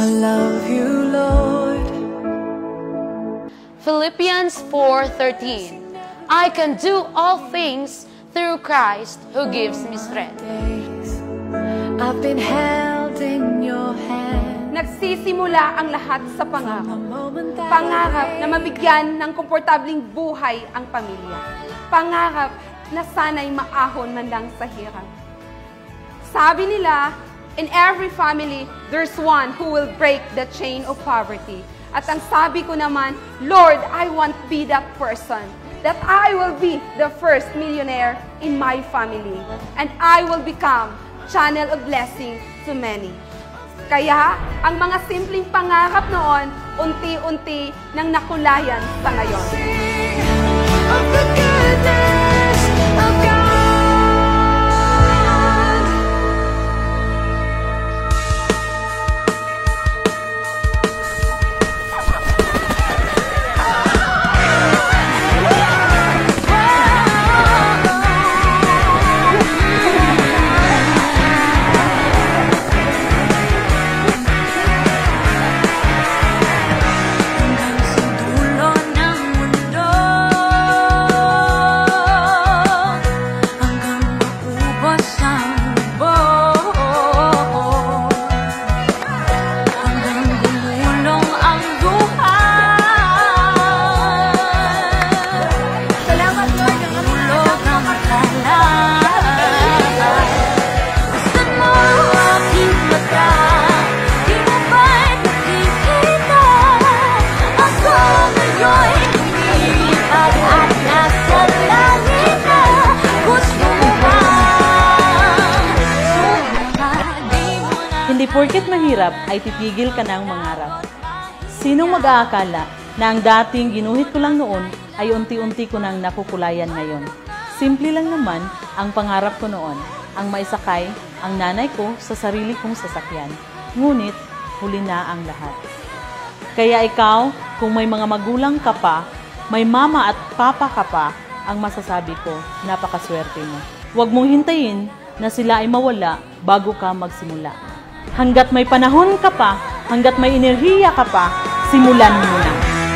I love you, Lord. Philippians 4:13. I can do all things through Christ who gives me strength. I've been held in your hand. Nagsisimula ang lahat sa pangako. Pangarap na mabigyan ng komportabling buhay ang pamilya. Pangarap na sana'y maahon man lang sa hirap. Sabi nila, in every family, there's one who will break the chain of poverty. At ang sabi ko naman, Lord, I want to be that person. That I will be the first millionaire in my family. And I will become channel of blessing to many. Kaya, ang mga simpleng pangarap noon, unti-unti nang nakulayan sa ngayon. Of the goodness of God. Hindi porket mahirap ay titigil ka ng mangarap. Sinong mag-aakala na ang dating ginuhit ko lang noon ay unti-unti ko nang nakukulayan ngayon? Simple lang naman ang pangarap ko noon, ang maisakay ang nanay ko sa sarili kong sasakyan. Ngunit huli na ang lahat. Kaya ikaw, kung may mga magulang ka pa, may mama at papa ka pa, ang masasabi ko, napakaswerte mo. Huwag mong hintayin na sila ay mawala bago ka magsimula. Hanggat may panahon ka pa, hanggat may enerhiya ka pa, simulan mo na.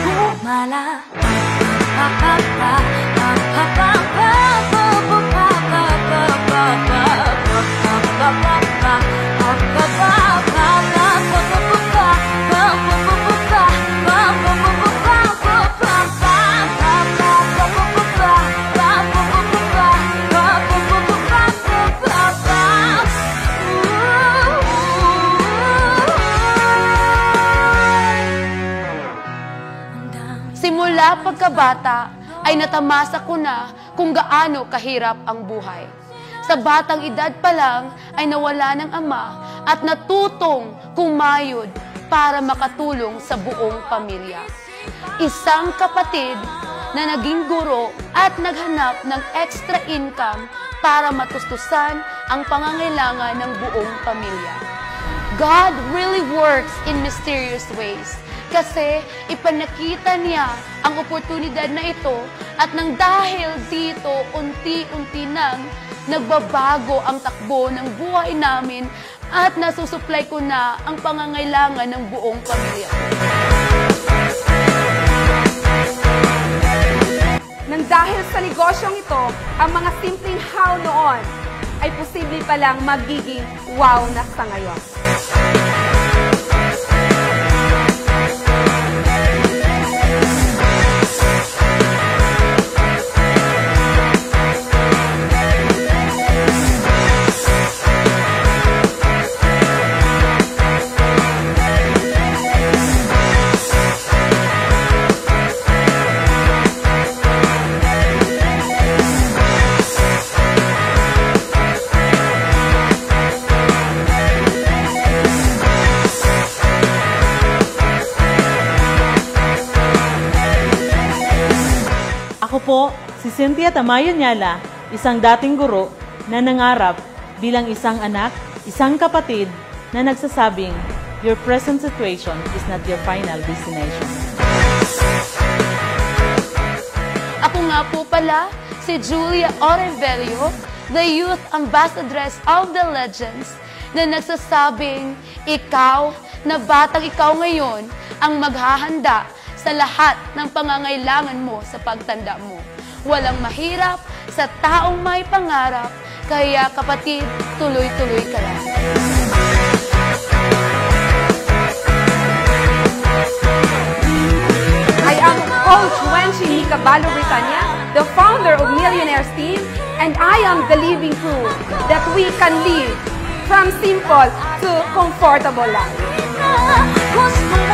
Simula pagkabata ay natamasa ko na kung gaano kahirap ang buhay. Sa batang edad pa lang ay nawala ng ama at natutong kumayod para makatulong sa buong pamilya. Isang kapatid na naging guro at naghanap ng extra income para matustusan ang pangangailangan ng buong pamilya. God really works in mysterious ways. Kasi ipanakita niya ang oportunidad na ito at nang dahil dito, unti-unti nang nagbabago ang takbo ng buhay namin at nasusupply ko na ang pangangailangan ng buong pamilya. Nang dahil sa negosyong ito, ang mga simpleng how noon ay posible palang magiging wow na sa ngayon. Ako po, si Cynthia Tamayo Nyala, isang dating guro na nangarap bilang isang anak, isang kapatid na nagsasabing, your present situation is not your final destination. Ako nga po pala, si Julia Orevelio, the Youth Ambassadress of the Legends, na nagsasabing, ikaw na batang ikaw ngayon ang maghahanda sa lahat ng pangangailangan mo sa pagtanda mo. Walang mahirap sa taong may pangarap, kaya kapatid, tuloy-tuloy ka lang. I am Coach Wenshi Nicabalo Britania, the founder of Millionaires Team, and I am the living proof that we can live from simple to comfortable life.